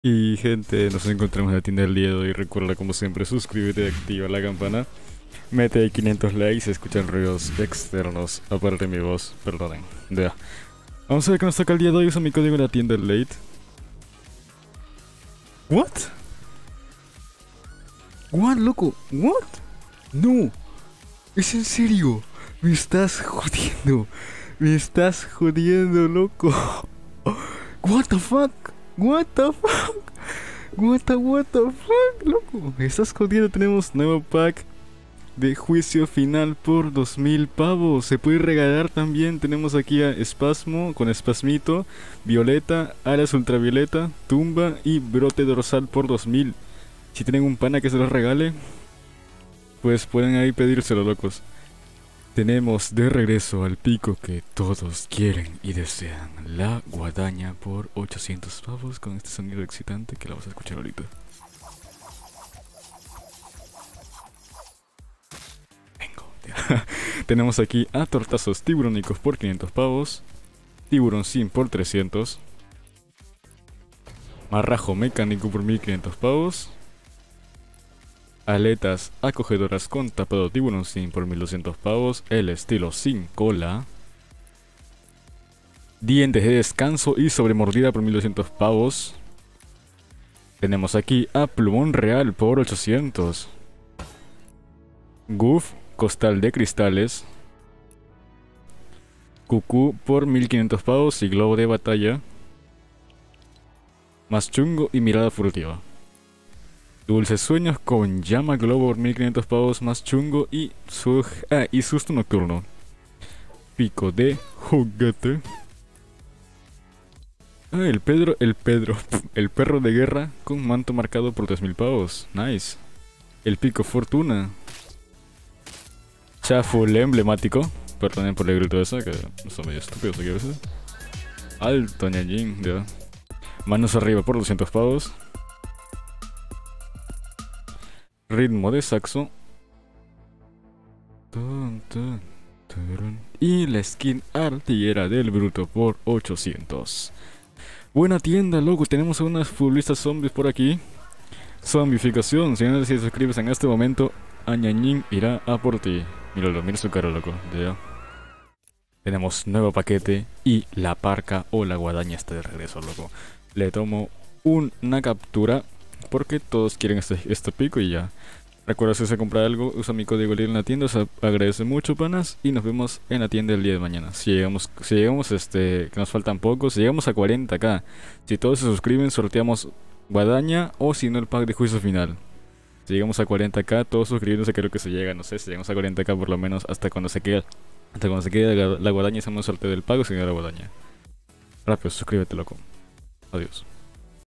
Y gente, nos encontramos en la tienda del día de hoy. Recuerda como siempre suscríbete y activa la campana. Mete 500 likes y escuchan ruidos externos. Aparte de mi voz, perdonen. Ya. Vamos a ver qué nos toca el día de hoy. Usa mi código en la tienda late. What? What, loco? What? No. ¿Es en serio? Me estás jodiendo. Me estás jodiendo, loco. What the fuck? What the fuck? What the fuck, loco. Me estás jodiendo. Tenemos nuevo pack de juicio final por 2000 pavos. Se puede regalar también. Tenemos aquí a Espasmo con Espasmito, Violeta, Alas Ultravioleta, Tumba y Brote Dorsal por 2000. Si tienen un pana que se los regale, pues pueden ahí pedírselo, locos. Tenemos de regreso al pico que todos quieren y desean, la guadaña por 800 pavos con este sonido excitante que la vas a escuchar ahorita. Vengo. Tenemos aquí a tortazos tiburónicos por 500 pavos, tiburón sim por 300, marrajo mecánico por 1500 pavos, aletas acogedoras con tapado tiburón sim por 1200 pavos, el estilo sin cola, dientes de descanso y sobremordida por 1200 pavos. Tenemos aquí a plumón real por 800, Goof costal de cristales, cucú por 1500 pavos y globo de batalla, más chungo y mirada furtiva. Dulces sueños con llama globo por 1500 pavos, más chungo y susto nocturno. Pico de juguete. El perro de guerra con manto marcado por 3000 pavos. Nice. El pico fortuna. Chaful emblemático. Perdonen por el grito esa, que son medio estúpidos aquí a veces. Alto ñañín, ya. Manos arriba por 200 pavos. Ritmo de saxo. Y la skin artillera del bruto por 800. Buena tienda, loco. Tenemos unas futbolistas zombies por aquí. Zombificación. Si no te suscribes en este momento, Añañín irá a por ti. Míralo, mira su cara, loco. Ya. Tenemos nuevo paquete y la parca o la guadaña está de regreso, loco. Le tomo una captura porque todos quieren este pico y ya. Recuerda, si se compra algo, usa mi código LIL en la tienda, se agradece mucho, panas, y nos vemos en la tienda el día de mañana. Si llegamos que nos faltan pocos, si llegamos a 40k, si todos se suscriben, sorteamos guadaña o si no el pack de juicio final. Si llegamos a 40k, todos suscribiéndose, creo que se llega, no sé, si llegamos a 40k por lo menos hasta cuando se quede la guadaña, hacemos el sorteo del pago, si no la guadaña. Rápido, suscríbete, loco. Adiós.